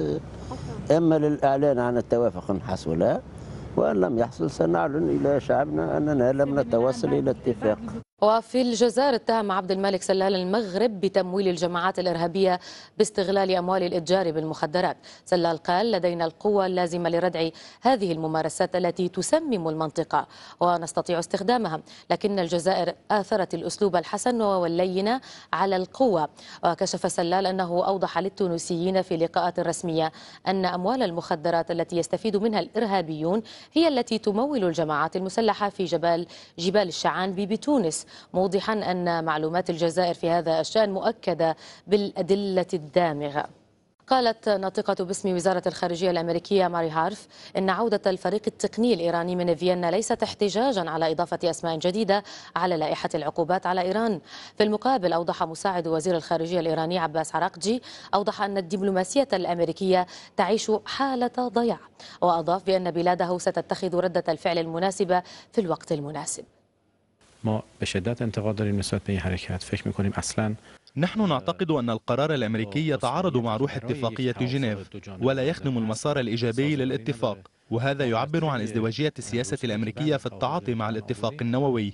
إما للإعلان عن التوافق حصل، وإن لم يحصل سنعلن إلى شعبنا أننا لم نتوصل إلى اتفاق. وفي الجزائر اتهم عبد الملك سلال المغرب بتمويل الجماعات الإرهابية باستغلال أموال الإتجار بالمخدرات. سلال قال: لدينا القوة اللازمة لردع هذه الممارسات التي تسمم المنطقة ونستطيع استخدامها، لكن الجزائر آثرت الأسلوب الحسن واللين على القوة. وكشف سلال أنه أوضح للتونسيين في لقاءات رسمية أن أموال المخدرات التي يستفيد منها الإرهابيون هي التي تمول الجماعات المسلحة في جبال الشعانبي بتونس، موضحا أن معلومات الجزائر في هذا الشأن مؤكدة بالأدلة الدامغة. قالت ناطقة باسم وزارة الخارجية الأمريكية ماري هارف إن عودة الفريق التقني الإيراني من فيينا ليست احتجاجا على إضافة أسماء جديدة على لائحة العقوبات على إيران. في المقابل أوضح مساعد وزير الخارجية الإيراني عباس عراقجي أن الدبلوماسية الأمريكية تعيش حالة ضياع، وأضاف بأن بلاده ستتخذ ردة الفعل المناسبة في الوقت المناسب. ما به شدت انتقاد داریم نسبت به این حرکت. فکر می‌کنیم اصلاً نحن نعتقد أن القرار الأمريكي يتعارض مع روح اتفاقية جنيف ولا يخدم المسار الإيجابي للاتفاق، وهذا يعبر عن ازدواجية السياسة الأمريكية في التعاطي مع الاتفاق النووي.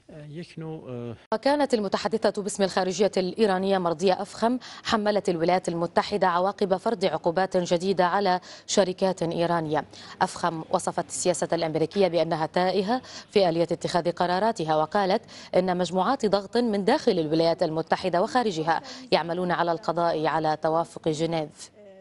وكانت المتحدثة باسم الخارجية الإيرانية مرضية أفخم حملت الولايات المتحدة عواقب فرض عقوبات جديدة على شركات إيرانية. أفخم وصفت السياسة الأمريكية بأنها تائهة في آلية اتخاذ قراراتها، وقالت إن مجموعات ضغط من داخل الولايات المتحدة وخارجها يعملون على القضاء على توافق جنيف.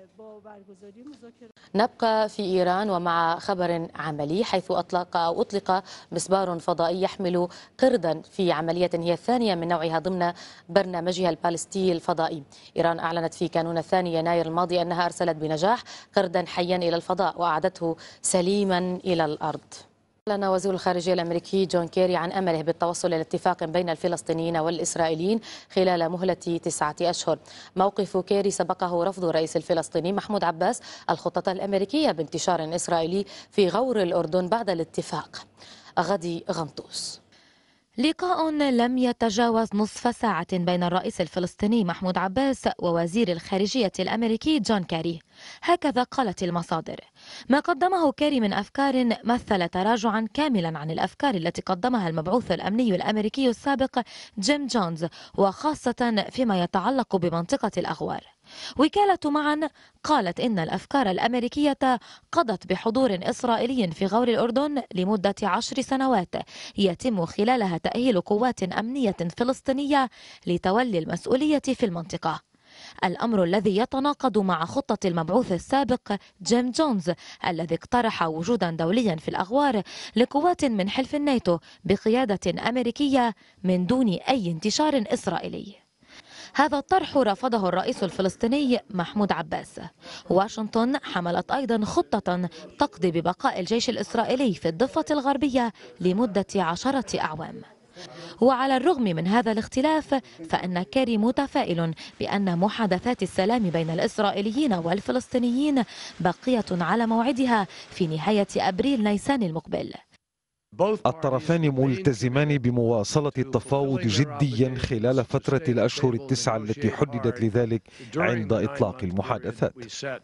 نبقى في إيران ومع خبر عملي، حيث أطلق مسبار فضائي يحمل قردا في عملية هي الثانية من نوعها ضمن برنامجها البالستي الفضائي. إيران أعلنت في كانون الثاني يناير الماضي أنها أرسلت بنجاح قردا حيا إلى الفضاء وأعادته سليما إلى الأرض. أعلن وزير الخارجية الأمريكي جون كيري عن أمله بالتوصل إلى اتفاق بين الفلسطينيين والإسرائيليين خلال مهلة 9 أشهر. موقف كيري سبقه رفض الرئيس الفلسطيني محمود عباس الخطة الأمريكية بانتشار إسرائيلي في غور الأردن بعد الاتفاق. غدي غنطوس. لقاء لم يتجاوز نصف ساعة بين الرئيس الفلسطيني محمود عباس ووزير الخارجية الأمريكي جون كيري، هكذا قالت المصادر. ما قدمه كيري من أفكار مثل تراجعا كاملا عن الأفكار التي قدمها المبعوث الأمني الأمريكي السابق جيم جونز، وخاصة فيما يتعلق بمنطقة الأغوار. وكالة معا قالت إن الأفكار الأمريكية قضت بحضور إسرائيلي في غور الأردن لمدة 10 سنوات يتم خلالها تأهيل قوات أمنية فلسطينية لتولي المسؤولية في المنطقة، الأمر الذي يتناقض مع خطة المبعوث السابق جيم جونز الذي اقترح وجودا دوليا في الأغوار لقوات من حلف الناتو بقيادة أمريكية من دون أي انتشار إسرائيلي. هذا الطرح رفضه الرئيس الفلسطيني محمود عباس. واشنطن حملت أيضا خطة تقضي ببقاء الجيش الإسرائيلي في الضفة الغربية لمدة 10 أعوام. وعلى الرغم من هذا الاختلاف فإن كيري متفائل بأن محادثات السلام بين الإسرائيليين والفلسطينيين باقية على موعدها في نهاية أبريل نيسان المقبل. الطرفان ملتزمان بمواصلة التفاوض جديا خلال فترة الأشهر 9 التي حددت لذلك عند إطلاق المحادثات.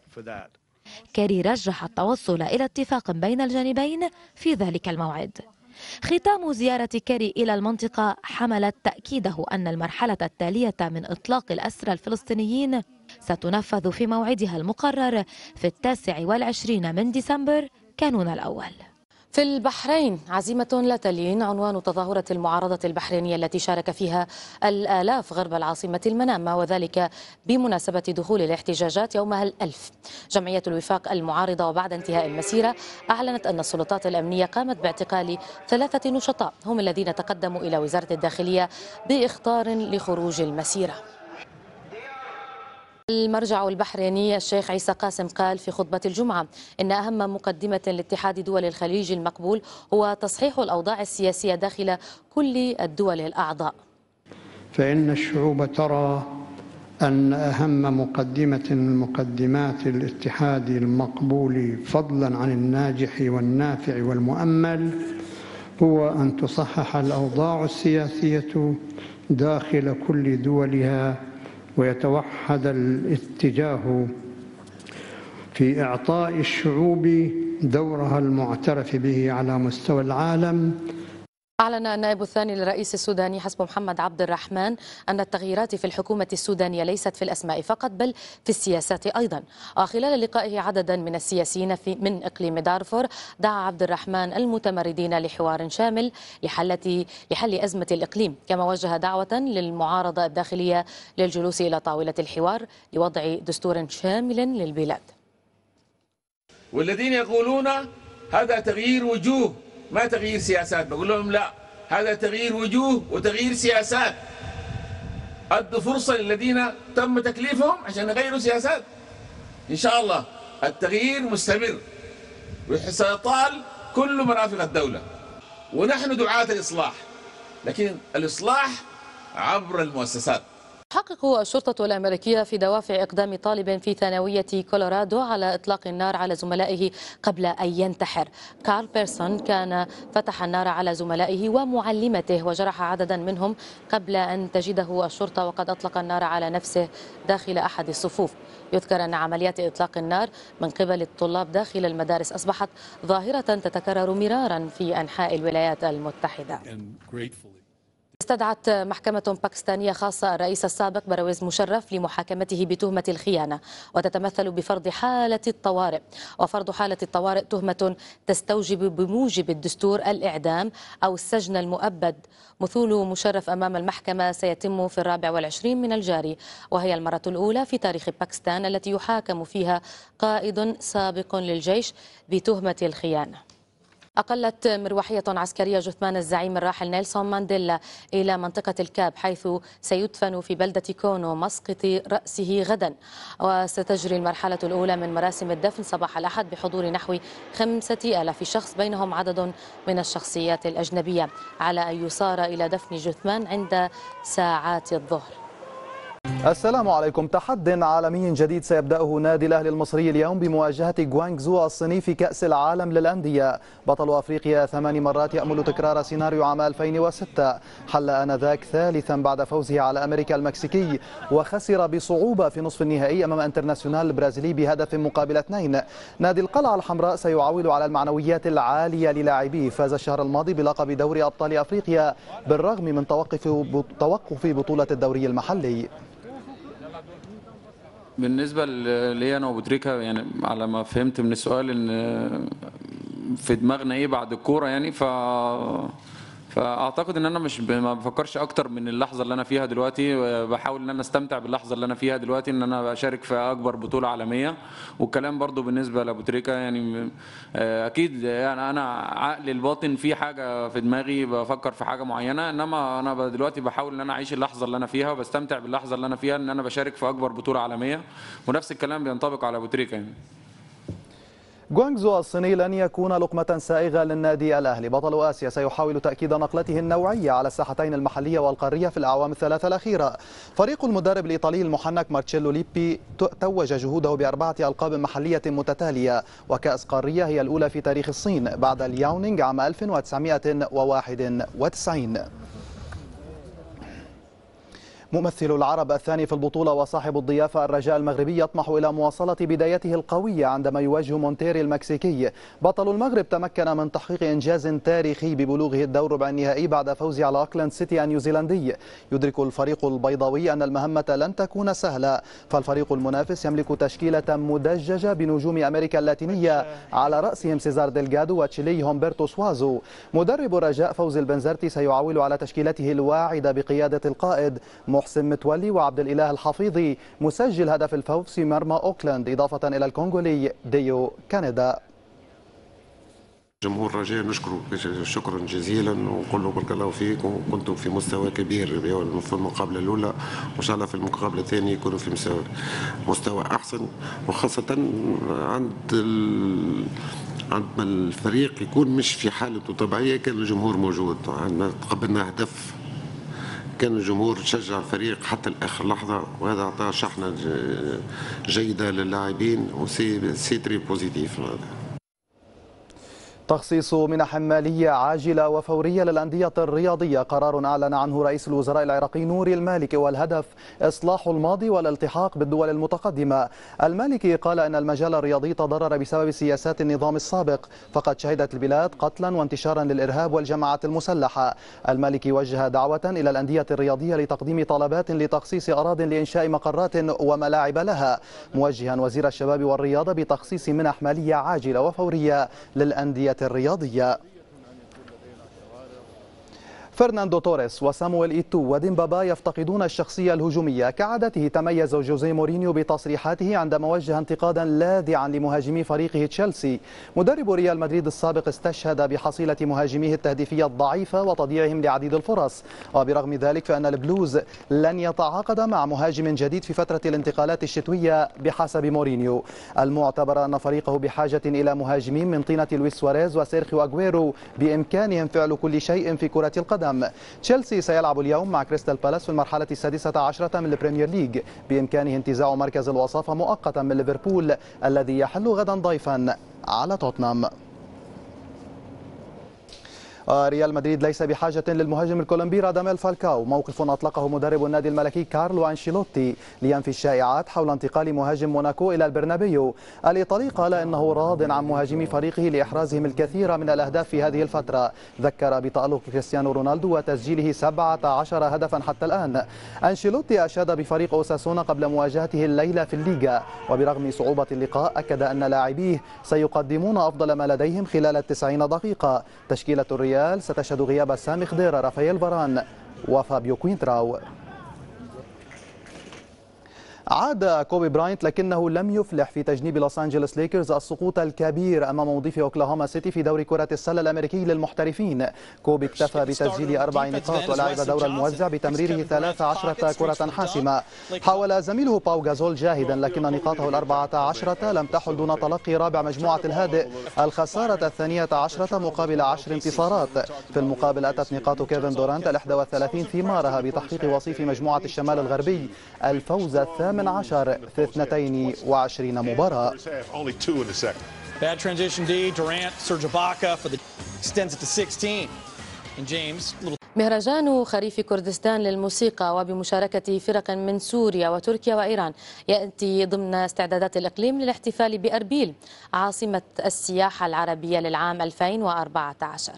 كيري رجح التوصل إلى اتفاق بين الجانبين في ذلك الموعد. ختام زيارة كيري إلى المنطقة حملت تأكيده أن المرحلة التالية من إطلاق الأسرى الفلسطينيين ستنفذ في موعدها المقرر في 29 من ديسمبر كانون الأول. في البحرين عزيمة لا تلين عنوان تظاهرة المعارضة البحرينية التي شارك فيها الآلاف غرب العاصمة المنامة، وذلك بمناسبة دخول الاحتجاجات يومها ال1000. جمعية الوفاق المعارضة وبعد انتهاء المسيرة أعلنت أن السلطات الأمنية قامت باعتقال 3 نشطاء هم الذين تقدموا إلى وزارة الداخلية بإخطار لخروج المسيرة. المرجع البحريني الشيخ عيسى قاسم قال في خطبة الجمعة إن أهم مقدمة لاتحاد دول الخليج المقبول هو تصحيح الأوضاع السياسية داخل كل الدول الأعضاء. فإن الشعوب ترى أن أهم مقدمة من مقدمات الاتحاد المقبول فضلا عن الناجح والنافع والمؤمل هو أن تصحح الأوضاع السياسية داخل كل دولها، ويتوحد الاتجاه في إعطاء الشعوب دورها المعترف به على مستوى العالم. أعلن النائب الثاني للرئيس السوداني حسب محمد عبد الرحمن أن التغييرات في الحكومة السودانية ليست في الأسماء فقط بل في السياسات أيضا. خلال لقائه عددا من السياسيين من إقليم دارفور دعا عبد الرحمن المتمردين لحوار شامل لحل أزمة الإقليم، كما وجه دعوة للمعارضة الداخلية للجلوس إلى طاولة الحوار لوضع دستور شامل للبلاد. والذين يقولون هذا تغيير وجوه ما تغيير سياسات، بقول لهم لا، هذا تغيير وجوه وتغيير سياسات. أدوا فرصة للذين تم تكليفهم عشان يغيروا سياسات. إن شاء الله التغيير مستمر وسيطال كل مرافق الدولة، ونحن دعاة الإصلاح، لكن الإصلاح عبر المؤسسات. تحقق الشرطة الأمريكية في دوافع إقدام طالب في ثانوية كولورادو على إطلاق النار على زملائه قبل أن ينتحر. كارل بيرسون كان فتح النار على زملائه ومعلمته وجرح عددا منهم قبل أن تجده الشرطة وقد أطلق النار على نفسه داخل أحد الصفوف. يذكر أن عمليات إطلاق النار من قبل الطلاب داخل المدارس أصبحت ظاهرة تتكرر مرارا في أنحاء الولايات المتحدة. استدعت محكمة باكستانية خاصة الرئيس السابق برويز مشرف لمحاكمته بتهمة الخيانة، وتتمثل بفرض حالة الطوارئ. وفرض حالة الطوارئ تهمة تستوجب بموجب الدستور الإعدام أو السجن المؤبد. مثول مشرف أمام المحكمة سيتم في 24 من الجاري، وهي المرة الأولى في تاريخ باكستان التي يحاكم فيها قائد سابق للجيش بتهمة الخيانة. أقلت مروحية عسكرية جثمان الزعيم الراحل نيلسون مانديلا إلى منطقة الكاب، حيث سيدفن في بلدة كونو مسقط رأسه غدا. وستجري المرحلة الأولى من مراسم الدفن صباح الأحد بحضور نحو 5000 شخص، بينهم عدد من الشخصيات الأجنبية، على أن يصار إلى دفن جثمان عند ساعات الظهر. السلام عليكم. تحد عالمي جديد سيبدأه نادي الأهلي المصري اليوم بمواجهة غوانغزو الصيني في كأس العالم للأندية. بطل أفريقيا 8 مرات يأمل تكرار سيناريو عام 2006، حل آنذاك ثالثا بعد فوزه على أمريكا المكسيكي، وخسر بصعوبة في نصف النهائي أمام انترناسيونال البرازيلي بهدف مقابل 2. نادي القلعة الحمراء سيعول على المعنويات العالية للاعبيه. فاز الشهر الماضي بلقب دوري أبطال أفريقيا بالرغم من توقف بطولة الدوري المحلي. بالنسبة لي أنا وبوتريكا، يعني على ما فهمت من السؤال إن في دماغنا إيه بعد الكورة، يعني فأعتقد إن أنا ما بفكرش أكتر من اللحظة اللي أنا فيها دلوقتي. بحاول إن أنا أستمتع باللحظة اللي أنا فيها دلوقتي، إن أنا بشارك في أكبر بطولة عالمية. والكلام برضو بالنسبة لبوتريكا، يعني أكيد يعني أنا عقلي الباطن في حاجة في دماغي، بفكر في حاجة معينة، إنما أنا دلوقتي بحاول إن أنا أعيش اللحظة اللي أنا فيها وبستمتع باللحظة اللي أنا فيها، إن أنا بشارك في أكبر بطولة عالمية. ونفس الكلام بينطبق على بوتريكا. يعني غوانغزو الصيني لن يكون لقمة سائغة للنادي الأهلي. بطل آسيا سيحاول تأكيد نقلته النوعية على الساحتين المحلية والقارية في الأعوام الثلاثة الأخيرة. فريق المدرب الإيطالي المحنك مارتشيلو ليبي توج جهوده ب4 ألقاب محلية متتالية، وكأس قارية هي الأولى في تاريخ الصين بعد الياونينغ عام 1991. ممثل العرب الثاني في البطولة وصاحب الضيافة الرجاء المغربي يطمح إلى مواصلة بدايته القوية عندما يواجه مونتيري المكسيكي. بطل المغرب تمكن من تحقيق إنجاز تاريخي ببلوغه الدور ربع النهائي بعد فوزه على أوكلاند سيتي النيوزيلندي. يدرك الفريق البيضاوي أن المهمة لن تكون سهلة، فالفريق المنافس يملك تشكيلة مدججة بنجوم أمريكا اللاتينية على رأسهم سيزار ديلغادو وتشيلي هومبرتو سوازو. مدرب الرجاء فوزي البنزرتي سيعول على تشكيلته الواعدة بقيادة القائد محسن متولي وعبد الإله الحفيظي، مسجل هدف الفوز في مرمى أوكلاند، إضافة إلى الكونغولي ديو كانيدا. جمهور الرجاء نشكره شكرا جزيلا ونقول له بارك الله فيك، وكنتم في مستوى كبير في المقابله الاولى، وان شاء الله في المقابله الثانيه يكونوا في مستوى احسن، وخاصه عند الفريق يكون مش في حالته طبيعيه. كان الجمهور موجود، عندما تقبلنا هدف كان الجمهور شجع الفريق حتى لاخر لحظه، وهذا اعطى شحنه جيده للاعبين، وسي تري بوزيتيف. تخصيص منح مالية عاجلة وفورية للأندية الرياضية، قرار أعلن عنه رئيس الوزراء العراقي نوري المالكي، والهدف إصلاح الماضي والالتحاق بالدول المتقدمة. المالكي قال أن المجال الرياضي تضرر بسبب سياسات النظام السابق، فقد شهدت البلاد قتلا وانتشارا للإرهاب والجماعات المسلحة. المالكي وجه دعوة إلى الأندية الرياضية لتقديم طلبات لتخصيص أراضٍ لإنشاء مقرات وملاعب لها، موجها وزير الشباب والرياضة بتخصيص منح مالية عاجلة وفورية للأندية الرياضية. فرناندو توريس وسامويل إيتو وديمبابا يفتقدون الشخصية الهجومية. كعادته تميز جوزيه مورينيو بتصريحاته عندما وجه انتقادا لاذعا لمهاجمي فريقه تشيلسي. مدرب ريال مدريد السابق استشهد بحصيلة مهاجميه التهديفية الضعيفة وتضييعهم لعديد الفرص، وبرغم ذلك فإن البلوز لن يتعاقد مع مهاجم جديد في فترة الانتقالات الشتوية بحسب مورينيو. المعتبر أن فريقه بحاجة إلى مهاجمين من طينة لويس سواريز وسيرخيو أغويرو بإمكانهم فعل كل شيء في كرة القدم. تشيلسي سيلعب اليوم مع كريستال بالاس في المرحلة 16 من البريمير ليج، بإمكانه انتزاع مركز الوصافة مؤقتا من ليفربول الذي يحل غدا ضيفا على توتنهام. ريال مدريد ليس بحاجة للمهاجم الكولومبي راداميل فالكاو، موقف أطلقه مدرب النادي الملكي كارلو أنشيلوتي لينفي الشائعات حول انتقال مهاجم موناكو إلى البرنابيو. الإيطالي قال إنه راض عن مهاجمي فريقه لإحرازهم الكثير من الأهداف في هذه الفترة، ذكر بتألق كريستيانو رونالدو وتسجيله 17 هدفا حتى الآن. أنشيلوتي أشاد بفريق أوساسونا قبل مواجهته الليلة في الليغا، وبرغم صعوبة اللقاء أكد أن لاعبيه سيقدمون أفضل ما لديهم خلال 90 دقيقة. تشكيلة الريال ستشهد غياب سامي خضير، رافائيل فاران وفابيو كوينتراو. عاد كوبي براينت لكنه لم يفلح في تجنيب لوس أنجلوس ليكرز السقوط الكبير أمام مضيف أوكلاهوما سيتي في دوري كرة السلة الأمريكي للمحترفين. كوبي اكتفى بتسجيل 4 نقاط ولعب دور الموزع بتمريره 13 كرة حاسمة. حاول زميله باو غازول جاهدا لكن نقاطه 14 لم تحل دون تلقي رابع مجموعة الهادئ، الخسارة 12 مقابل 10 انتصارات. في المقابل أتت نقاط كيفن دورانت 31 ثمارها بتحقيق وصيف مجموعة الشمال الغربي الفوز 18 في 22 مباراة. Bad transition D, Durant, Serge Ibaka for the extends it to 16. And James. مهرجان خريف كردستان للموسيقى وبمشاركة فرق من سوريا وتركيا وإيران يأتي ضمن استعدادات الإقليم للاحتفال بأربيل عاصمة السياحة العربية للعام 2014.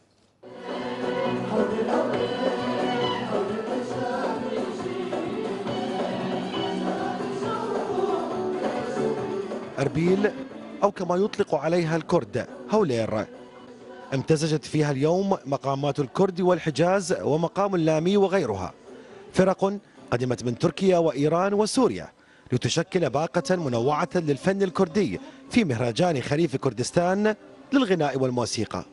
أربيل أو كما يطلق عليها الكرد هولير، امتزجت فيها اليوم مقامات الكرد والحجاز ومقام اللامي وغيرها، فرق قدمت من تركيا وإيران وسوريا لتشكل باقة منوعة للفن الكردي في مهرجان خريف كردستان للغناء والموسيقى.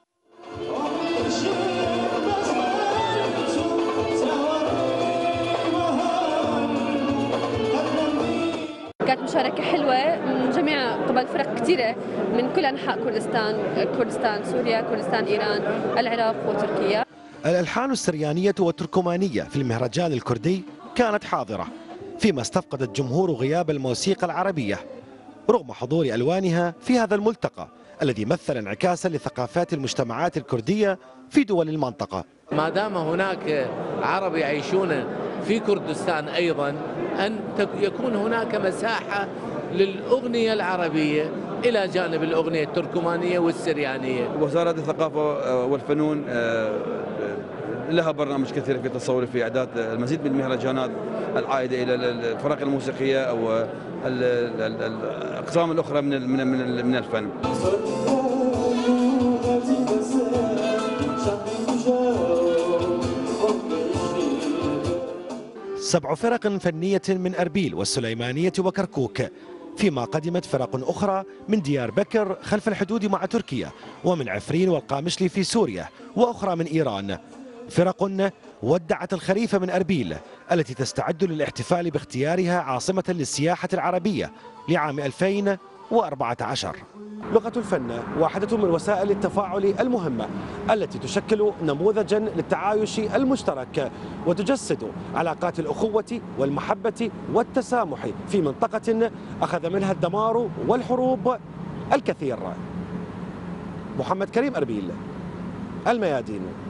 كانت مشاركة حلوة من جميع قبل فرق كثيرة من كل أنحاء كردستان سوريا، كردستان إيران، العراق وتركيا. الألحان السريانية والتركمانية في المهرجان الكردي كانت حاضرة، فيما استفقدت جمهور غياب الموسيقى العربية رغم حضور ألوانها في هذا الملتقى الذي مثل انعكاسا لثقافات المجتمعات الكردية في دول المنطقة. ما دام هناك عرب يعيشون في كردستان أيضا أن يكون هناك مساحة للأغنية العربية إلى جانب الأغنية التركمانية والسريانية. وزارة الثقافة والفنون لها برنامج كثير في تصور في إعداد المزيد من المهرجانات العائدة إلى الفرق الموسيقية أو الأقسام الأخرى من الفن. 7 فرق فنية من أربيل والسليمانية وكركوك، فيما قدمت فرق أخرى من ديار بكر خلف الحدود مع تركيا، ومن عفرين والقامشلي في سوريا، وأخرى من إيران. فرق ودعت الخريف من أربيل التي تستعد للاحتفال باختيارها عاصمة للسياحة العربية لعام 2014. لغة الفن واحدة من وسائل التفاعل المهمة التي تشكل نموذجا للتعايش المشترك وتجسد علاقات الأخوة والمحبة والتسامح في منطقة أخذ منها الدمار والحروب الكثير. محمد كريم أربيل، الميادين.